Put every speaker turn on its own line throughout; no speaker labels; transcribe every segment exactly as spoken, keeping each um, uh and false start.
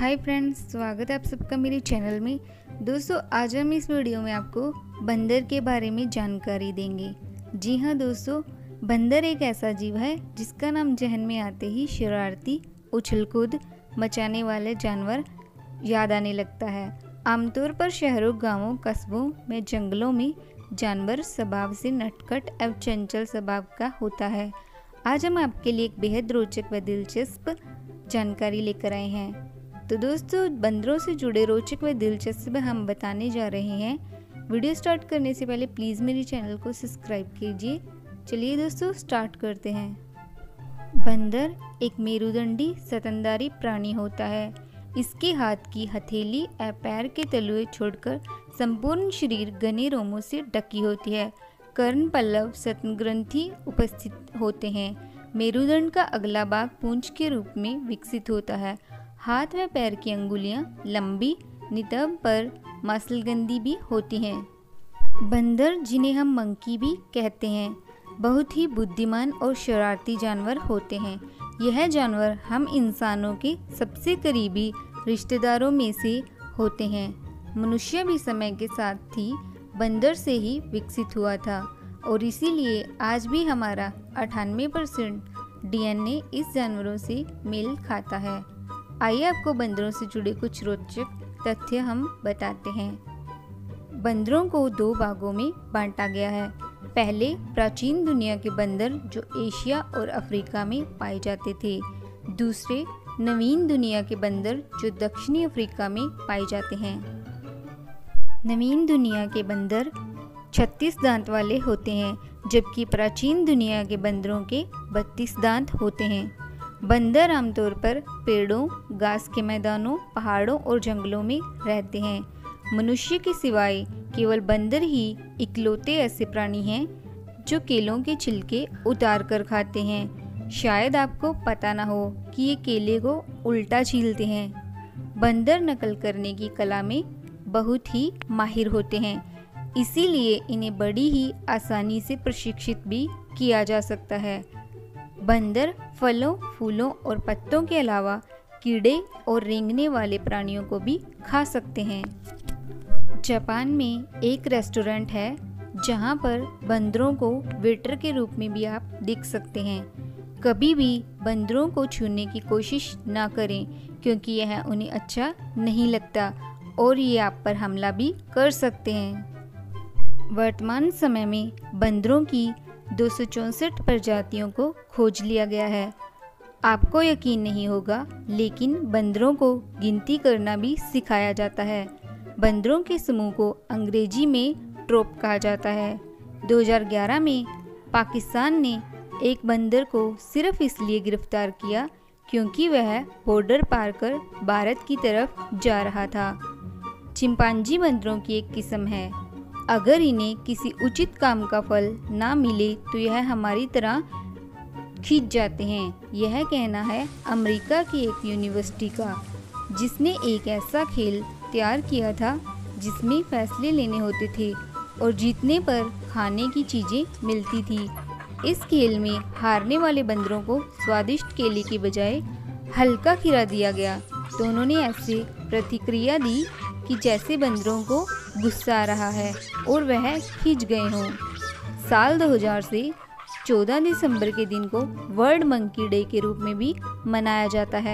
Hi friends, स्वागत है आप सबका मेरे चैनल में। दोस्तों, आज हम इस वीडियो में आपको बंदर के बारे में जानकारी देंगे। जी हाँ दोस्तों, बंदर एक ऐसा जीव है जिसका नाम जहन में आते ही शरारती, उछल कूद मचाने वाले जानवर याद आने लगता है। आमतौर पर शहरों, गांवों, कस्बों में, जंगलों में जानवर स्वभाव से नटखट एवं चंचल स्वभाव का होता है। आज हम आपके लिए एक बेहद रोचक व दिलचस्प जानकारी लेकर आए हैं। तो दोस्तों, बंदरों से जुड़े रोचक व दिलचस्प हम बताने जा रहे हैं। वीडियो स्टार्ट करने से पहले प्लीज़ मेरे चैनल को सब्सक्राइब कीजिए। चलिए दोस्तों, स्टार्ट करते हैं। बंदर एक मेरुदंडी स्तनधारी प्राणी होता है। इसके हाथ की हथेली और पैर के तलुए छोड़कर संपूर्ण शरीर घने रोमों से ढकी होती है। कर्ण पल्लव स्तन ग्रंथि उपस्थित होते हैं। मेरुदंड का अगला भाग पूंछ के रूप में विकसित होता है। हाथ व पैर की अंगुलियां लंबी, नितंब पर मांसलगंदी भी होती हैं। बंदर, जिन्हें हम मंकी भी कहते हैं, बहुत ही बुद्धिमान और शरारती जानवर होते हैं। यह जानवर हम इंसानों के सबसे करीबी रिश्तेदारों में से होते हैं। मनुष्य भी समय के साथ ही बंदर से ही विकसित हुआ था और इसीलिए आज भी हमारा अट्ठानवे परसेंट डीएनए इस जानवरों से मेल खाता है। आइए आपको बंदरों से जुड़े कुछ रोचक तथ्य हम बताते हैं। बंदरों को दो भागों में बांटा गया है। पहले, प्राचीन दुनिया के बंदर जो एशिया और अफ्रीका में पाए जाते थे। दूसरे, नवीन दुनिया के बंदर जो दक्षिणी अफ्रीका में पाए जाते हैं। नवीन दुनिया के बंदर छत्तीस दांत वाले होते हैं, जबकि प्राचीन दुनिया के बंदरों के बत्तीस दांत होते हैं। बंदर आमतौर पर पेड़ों, घास के मैदानों, पहाड़ों और जंगलों में रहते हैं। मनुष्य के सिवाय केवल बंदर ही इकलौते ऐसे प्राणी हैं जो केलों के छिलके उतार कर खाते हैं। शायद आपको पता ना हो कि ये केले को उल्टा छीलते हैं। बंदर नकल करने की कला में बहुत ही माहिर होते हैं, इसीलिए इन्हें बड़ी ही आसानी से प्रशिक्षित भी किया जा सकता है। बंदर फलों, फूलों और पत्तों के अलावा कीड़े और रेंगने वाले प्राणियों को भी खा सकते हैं। जापान में एक रेस्टोरेंट है जहां पर बंदरों को वेटर के रूप में भी आप देख सकते हैं। कभी भी बंदरों को छूने की कोशिश ना करें, क्योंकि यह उन्हें अच्छा नहीं लगता और ये आप पर हमला भी कर सकते हैं। वर्तमान समय में बंदरों की दो सौ चौंसठ प्रजातियों को खोज लिया गया है। आपको यकीन नहीं होगा, लेकिन बंदरों को गिनती करना भी सिखाया जाता है। बंदरों के समूह को अंग्रेजी में ट्रोप कहा जाता है। दो हज़ार ग्यारह में पाकिस्तान ने एक बंदर को सिर्फ इसलिए गिरफ्तार किया क्योंकि वह बॉर्डर पार कर भारत की तरफ जा रहा था। चिंपांजी बंदरों की एक किस्म है। अगर इन्हें किसी उचित काम का फल ना मिले तो यह हमारी तरह खींच जाते हैं। यह कहना है अमेरिका की एक यूनिवर्सिटी का, जिसने एक ऐसा खेल तैयार किया था जिसमें फैसले लेने होते थे और जीतने पर खाने की चीज़ें मिलती थी। इस खेल में हारने वाले बंदरों को स्वादिष्ट केले के बजाय हल्का खीरा दिया गया, तो उन्होंने ऐसे प्रतिक्रिया दी कि जैसे बंदरों को गुस्सा आ रहा है और वह खींच गए हों। साल दो हज़ार से चौदह दिसंबर के दिन को वर्ल्ड मंकी डे के रूप में भी मनाया जाता है।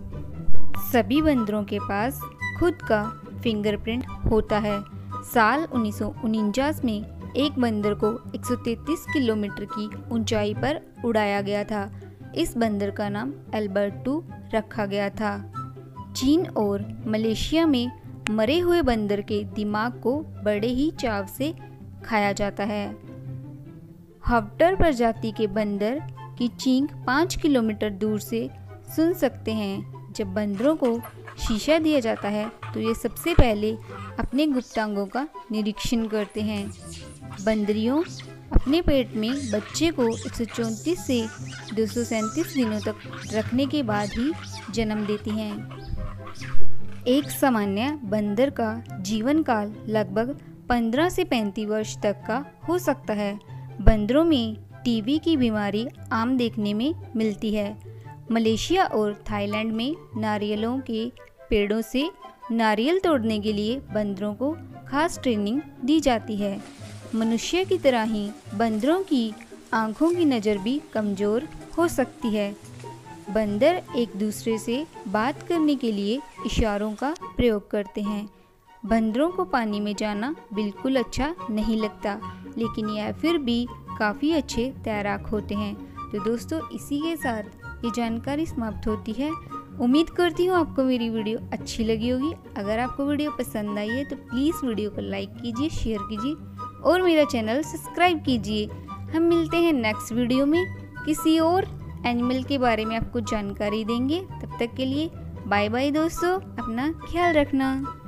सभी बंदरों के पास खुद का फिंगरप्रिंट होता है। साल उन्नीस सौ उनचास में एक बंदर को एक सौ तैंतीस किलोमीटर की ऊंचाई पर उड़ाया गया था। इस बंदर का नाम एल्बर्टो रखा गया था। चीन और मलेशिया में मरे हुए बंदर के दिमाग को बड़े ही चाव से खाया जाता है। हफ्टर प्रजाति के बंदर की चींक पाँच किलोमीटर दूर से सुन सकते हैं। जब बंदरों को शीशा दिया जाता है तो ये सबसे पहले अपने गुप्तांगों का निरीक्षण करते हैं। बंदरियों अपने पेट में बच्चे को एक सौ चौंतीस से दो सौ सैंतीस दिनों तक रखने के बाद ही जन्म देती हैं। एक सामान्य बंदर का जीवन काल लगभग पंद्रह से पैंतीस वर्ष तक का हो सकता है। बंदरों में टीबी की बीमारी आम देखने में मिलती है। मलेशिया और थाईलैंड में नारियलों के पेड़ों से नारियल तोड़ने के लिए बंदरों को खास ट्रेनिंग दी जाती है। मनुष्य की तरह ही बंदरों की आँखों की नज़र भी कमज़ोर हो सकती है। बंदर एक दूसरे से बात करने के लिए इशारों का प्रयोग करते हैं। बंदरों को पानी में जाना बिल्कुल अच्छा नहीं लगता, लेकिन यह फिर भी काफ़ी अच्छे तैराक होते हैं। तो दोस्तों, इसी के साथ ये जानकारी समाप्त होती है। उम्मीद करती हूँ आपको मेरी वीडियो अच्छी लगी होगी। अगर आपको वीडियो पसंद आई है तो प्लीज़ वीडियो को लाइक कीजिए, शेयर कीजिए और मेरा चैनल सब्सक्राइब कीजिए। हम मिलते हैं नेक्स्ट वीडियो में, किसी और एनिमल के बारे में आपको जानकारी देंगे। तब तक के लिए बाय बाय दोस्तों, अपना ख्याल रखना।